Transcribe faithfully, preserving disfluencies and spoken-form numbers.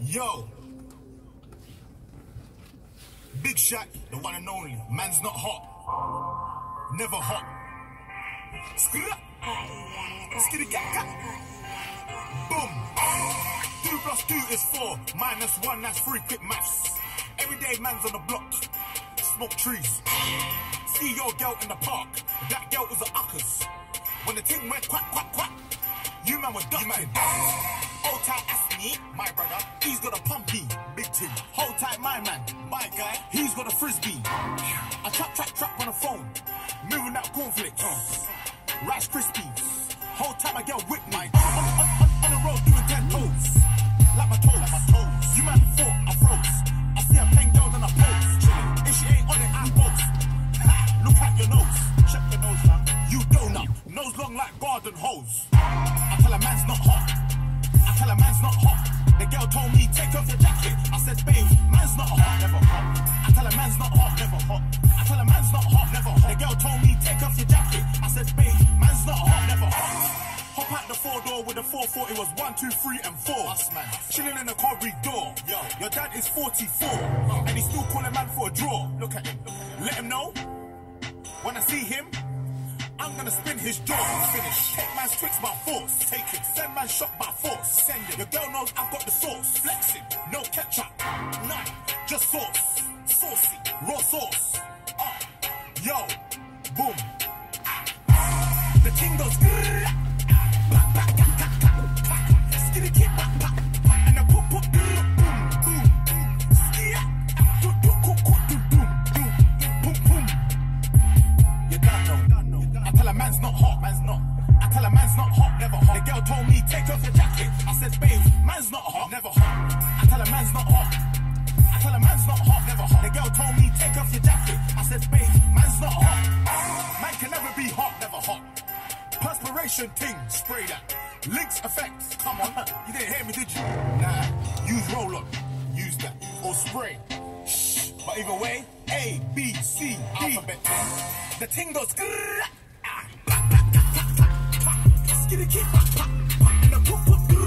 Yo, Big Shaq, the one and only. Man's not hot, never hot. Skidda, skidda gat. Boom. Two plus two is four. Minus one, that's three. Quick maths. Everyday man's on the block. Smoke trees. See your girl in the park. That girl was a uckers. When the thing went quack, quack, quack, you man were ducking. Hold tight, ask me, my brother. He's got a pumpy, big thing. Hold tight, my man, my guy. He's got a frisbee. I trap, trap, trap on the phone. Moving out cornflakes. Uh, Rice Krispies. Hold tight, my girl with me. On, on, on, on the road doing ten toes. Like my toes, like my toes. You man thought I froze. I see a plain girl on a pose. If she ain't on it, I post. Look at your nose. Check your nose, man. You donut. Nose long like garden hose. I tell a man's not hot. I tell a man's not hot. The girl told me, take off your jacket. I said, babe, man's not hot, never hot. I tell a man's not hot, never hot. I tell a man's not hot, never hot. The girl told me, take off your jacket. I said, babe, man's not hot, never hot. Hop out the four door with the four four, it was one, two, three, and four. Us, man. Chilling in the corridor. Yo, your dad is forty-four. Oh. And he's still calling man for a draw. Look at him. Let him know. When I see him, I'm gonna spin his jaw. Finish. Take man's tricks by force. Take it. Send man shot by force. Send it. Your girl knows I've got the sauce. Flex it. No ketchup. None. Just sauce. Saucy. Raw sauce. Uh. Yo. Boom. Ah. The ting goes. Back, back, back, back, back, back. Skitty kick, back, back. And the boom, boom, boom, boom, boom. Skia. Boom, boom, boom, boom, boom, boom, boom. You don't know. I tell a man's not hot, man's not. I tell a man's not hot, never hot. The girl told me, take off your jacket. I said, babe, man's not hot, never hot. I tell a man's not hot. I tell a man's not hot, never hot. The girl told me, take off your jacket. I said, babe, man's not hot. Man can never be hot, never hot. Perspiration ting, spray that. Lynx effects, come on. You didn't hear me, did you? Nah, use roll-on, use that. Or spray. Shh. But either way, A, B, C, D. Alphabet. The ting goes. Skitty kick, and the pop, pop,